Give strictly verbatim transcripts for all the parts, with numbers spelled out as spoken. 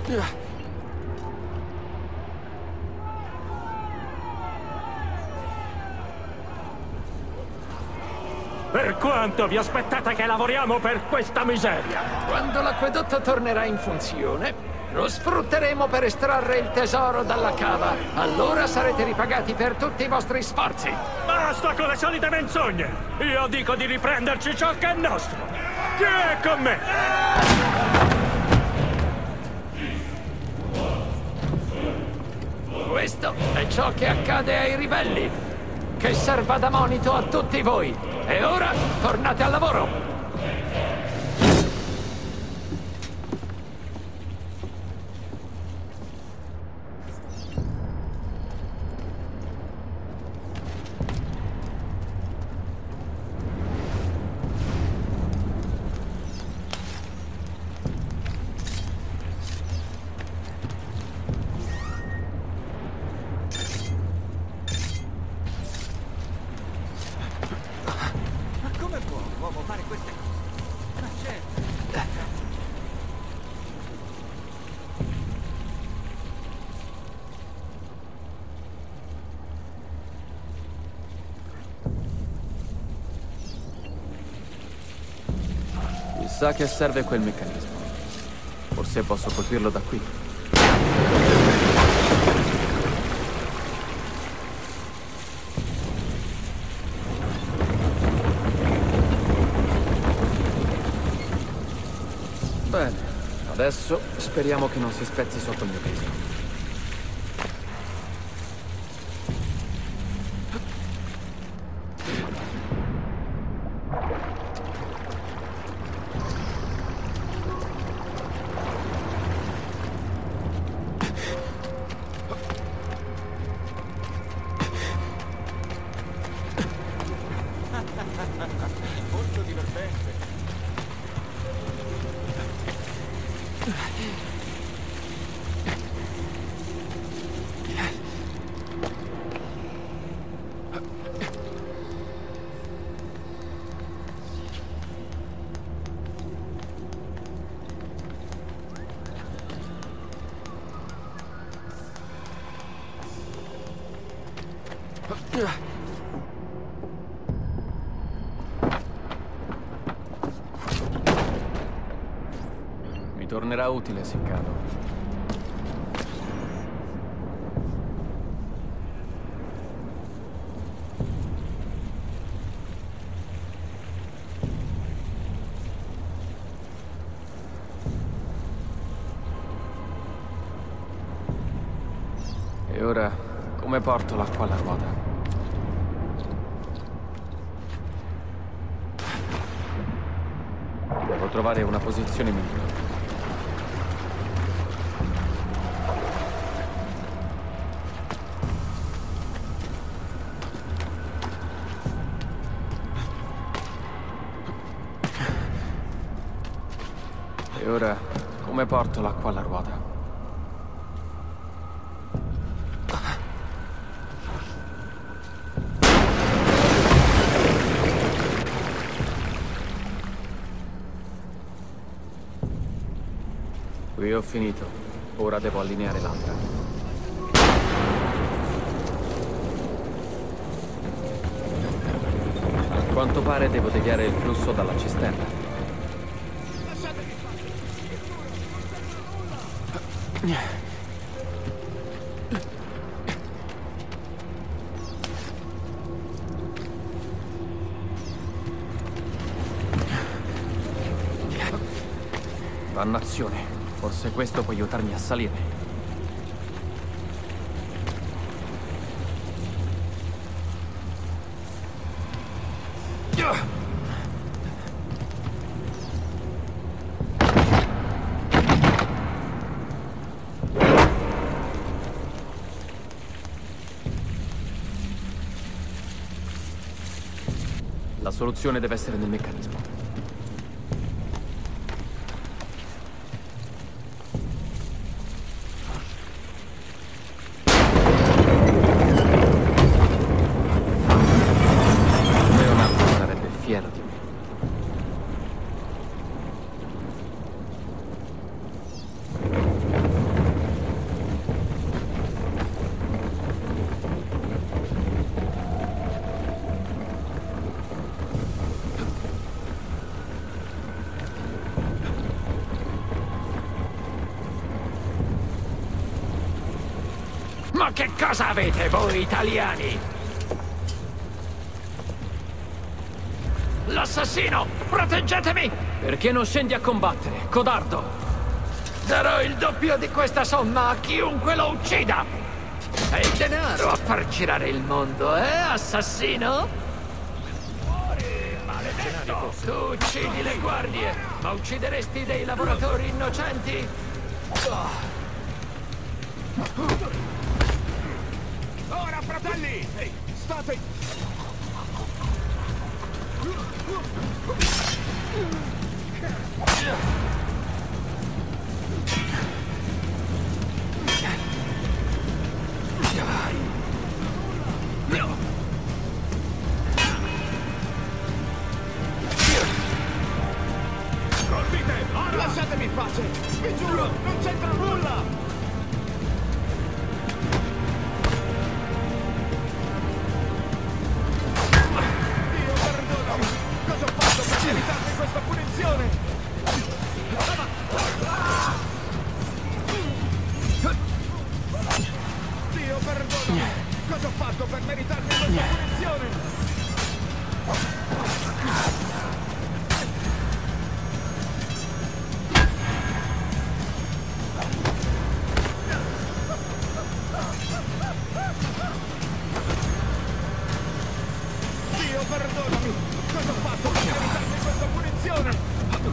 Per quanto vi aspettate che lavoriamo per questa miseria? Quando l'acquedotto tornerà in funzione, lo sfrutteremo per estrarre il tesoro dalla cava. Allora sarete ripagati per tutti i vostri sforzi. Basta con le solite menzogne! Io dico di riprenderci ciò che è nostro! Chi è con me? Questo è ciò che accade ai ribelli. Che serva da monito a tutti voi. E ora tornate al lavoro! Sa che serve quel meccanismo. Forse posso colpirlo da qui. Bene, adesso speriamo che non si spezzi sotto il mio peso. Molto divertente. Mi tornerà utile se cado. E ora, come porto l'acqua alla ruota? Devo trovare una posizione migliore. E ora, come porto l'acqua alla ruota? Qui ho finito. Ora devo allineare l'altra. A quanto pare devo deviare il flusso dalla cisterna. Dannazione. Forse questo può aiutarmi a salire. La soluzione deve essere nel meccanismo. Ma che cosa avete voi italiani? L'assassino! Proteggetemi! Perché non scendi a combattere, codardo? Darò il doppio di questa somma a chiunque lo uccida! È il denaro a far girare il mondo, eh, assassino? Fuori, maledetto! Tu uccidi le guardie, ma uccideresti dei lavoratori innocenti? Ora, fratelli! Ehi, state... Colpite! Lasciatemi in pace! Vi giuro, non c'entra nulla! Dio, perdonami! Cosa ho fatto per meritarmi questa punizione? Dio, perdonami! Cosa ho fatto per meritarmi questa punizione? Dio, perdonami! Cosa ho fatto per meritarmi questa punizione?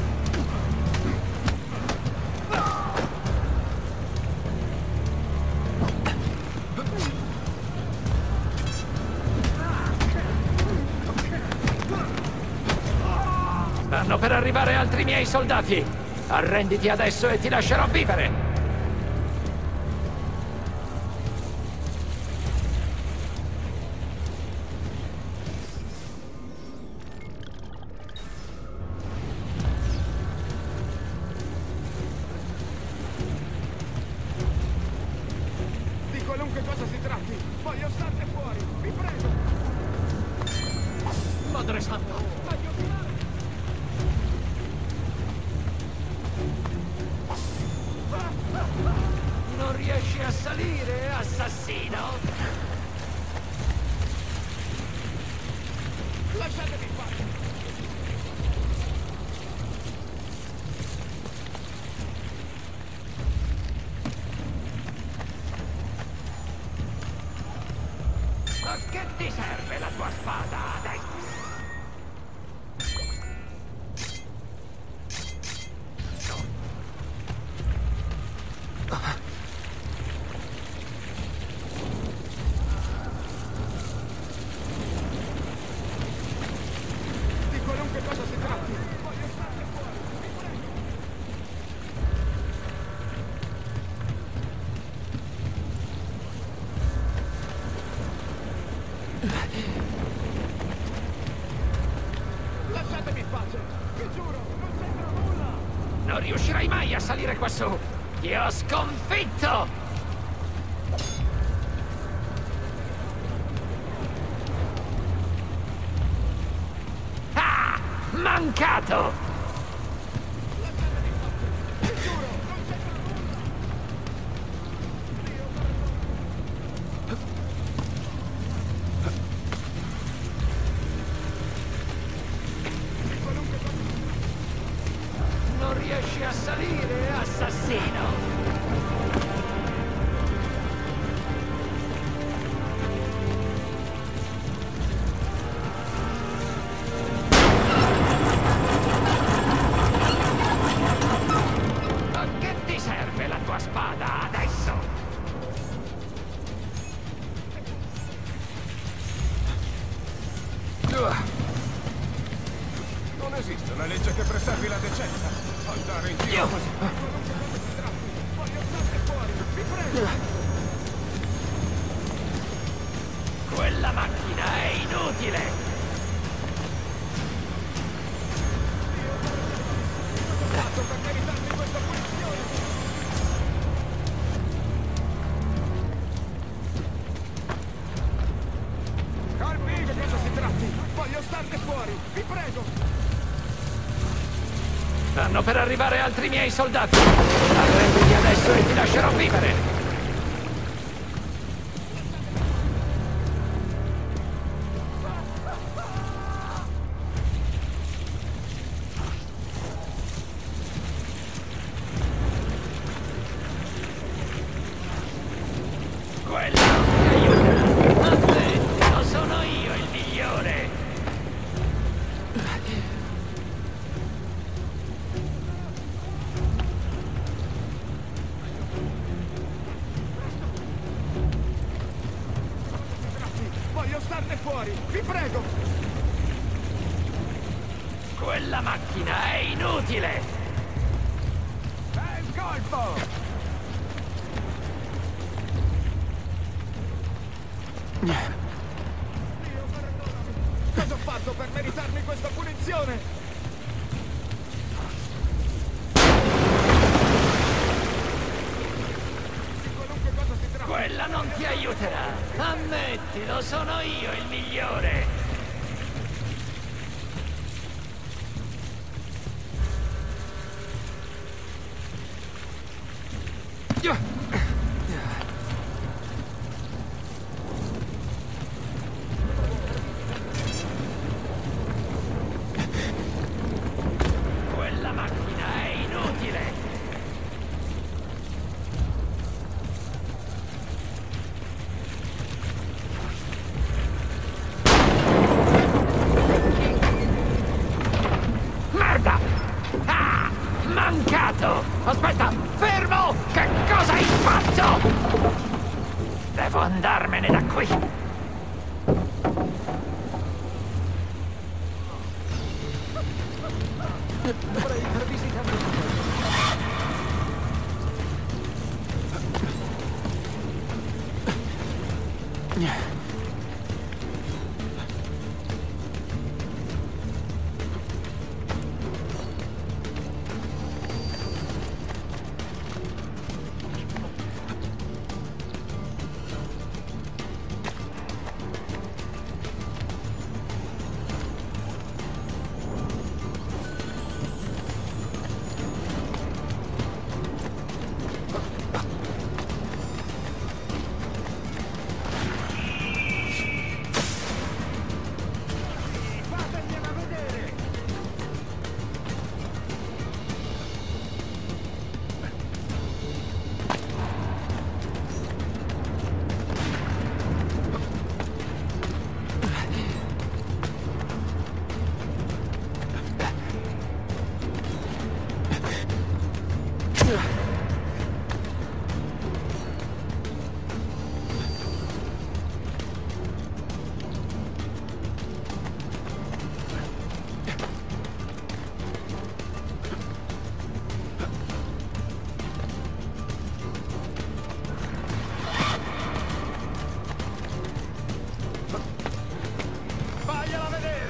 Stanno per arrivare altri miei soldati! Arrenditi adesso e ti lascerò vivere! Di qualunque cosa si tratti, voglio starne fuori, vi prego! Madre Santa! Non riesci a salire, assassino? Lasciatemi in pace! Ma che ti serve la tua spada adesso? Di qualunque cosa si tratti, voglio starne fuori, vi prego! Lasciatemi in pace, vi giuro, non c'entra nulla! Non riuscirai mai a salire qua su! Ti ho sconfitto! Ah! Mancato! Vi giuro, non c'entra nulla! Di qualunque cosa... Non riesci a salire, assassino! Ma che ti serve la tua spada adesso? Non esiste una legge che preservi la decenza. Andare in giro così. Voglio starne fuori, vi prego. Quella macchina è inutile! Cosa ho fatto per meritarmi questa punizione? Colpi, di cosa si tratti? Voglio starne fuori, vi prego. Stanno per arrivare altri miei soldati! Arrenditi adesso e ti lascerò vivere! fuori! Vi prego! Quella macchina è inutile! È il colpo! Dio, perdonami! Cosa ho fatto per meritarmi questa punizione? Quella non ti aiuterà! Ammettilo, sono io il migliore! Quella macchina è inutile! Merda! Ah! Mancato! Aspetta! Fermo! Che cosa hai fatto? Devo andarmene da qui! Dovrei rivisitare. Vattene a vedere! Vagliela a vedere!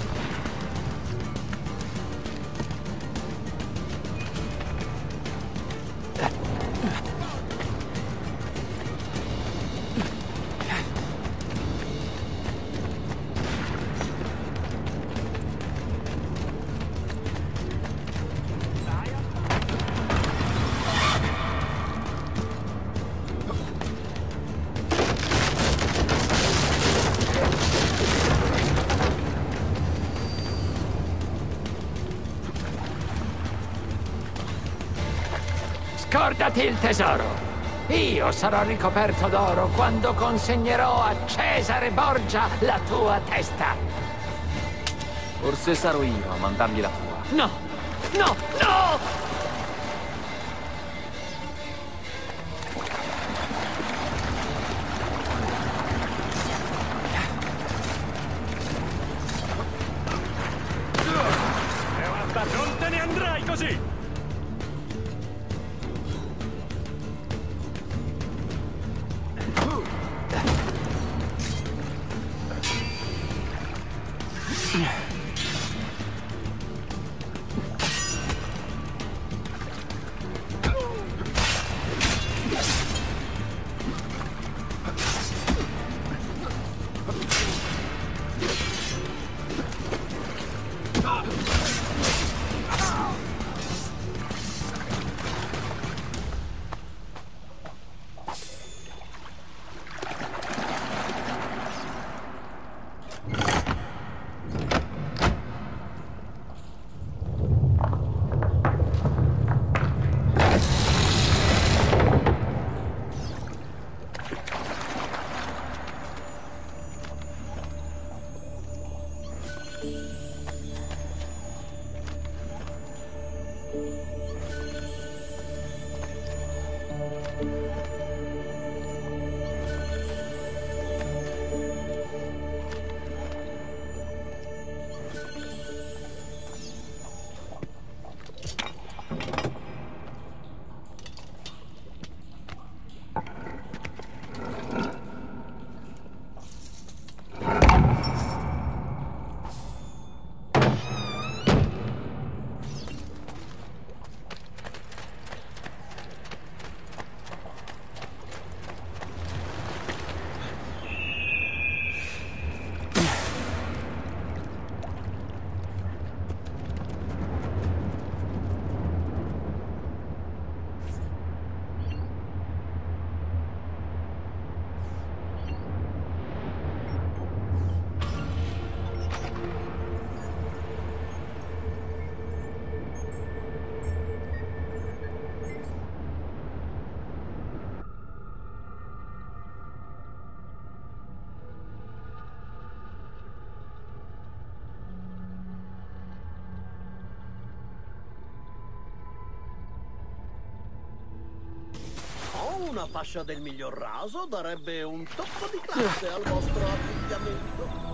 Scordati il tesoro! Io sarò ricoperto d'oro quando consegnerò a Cesare Borgia la tua testa! Forse sarò io a mandargli la tua. No! No! No! E basta, non te ne andrai così! una fascia del miglior raso darebbe un tocco di classe al vostro abbigliamento.